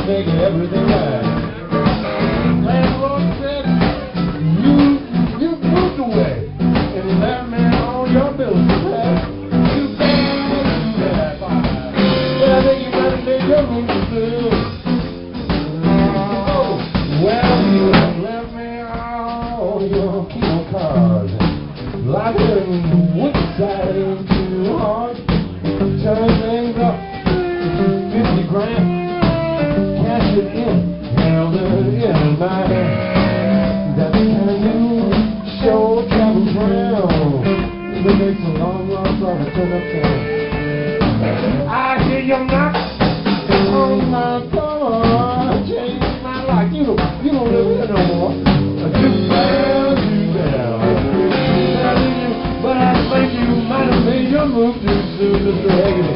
make everything right. Landlord said, you moved away, and you left me all your bills to pay. You bad, but I think you better make your room to fill. Oh, well, you have left me all your keynote cards. Like a woodside ain't too hard. Turn things up, 50 grand, cash it in, held it in my hand. That's the kind you show travels round. It makes a long run from a turn up town. I hear your knock on my door, change my life. You don't live here no more. Too bad, but I think you might have made your move too soon, Mr. Haggerty.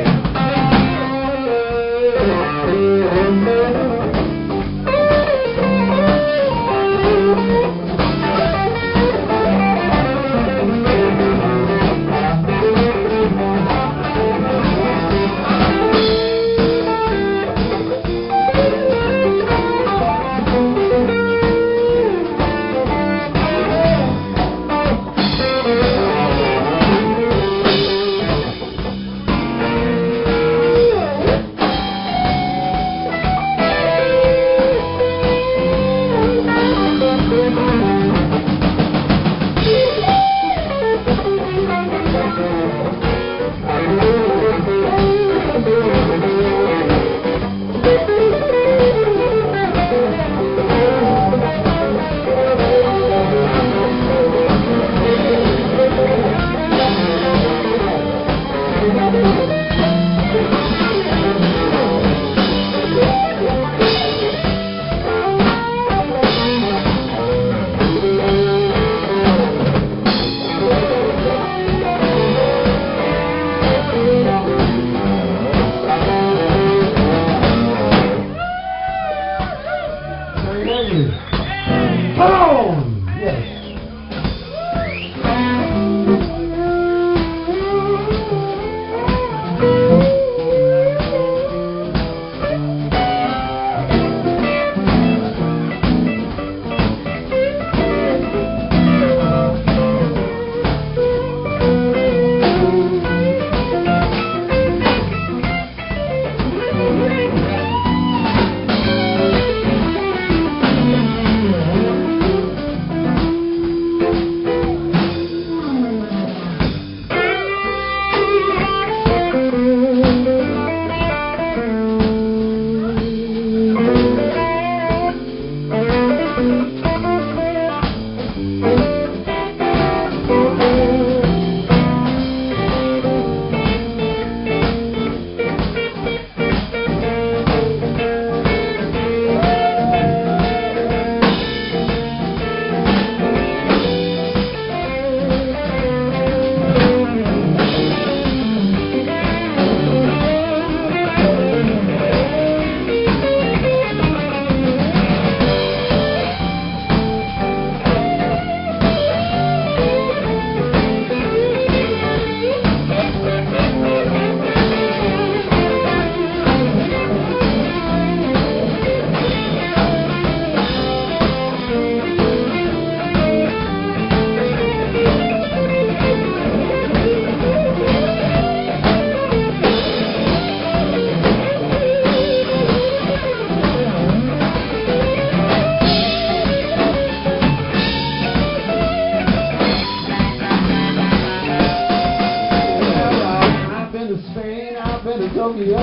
Tokyo.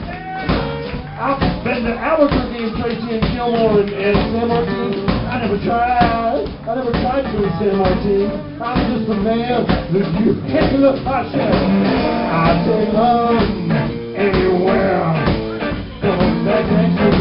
I've been to Albuquerque and Tracy and Gilmore and San Martin. I never tried to do San Martin. I'm just a man that you can't look hot shit. I take love anywhere. Come on, back next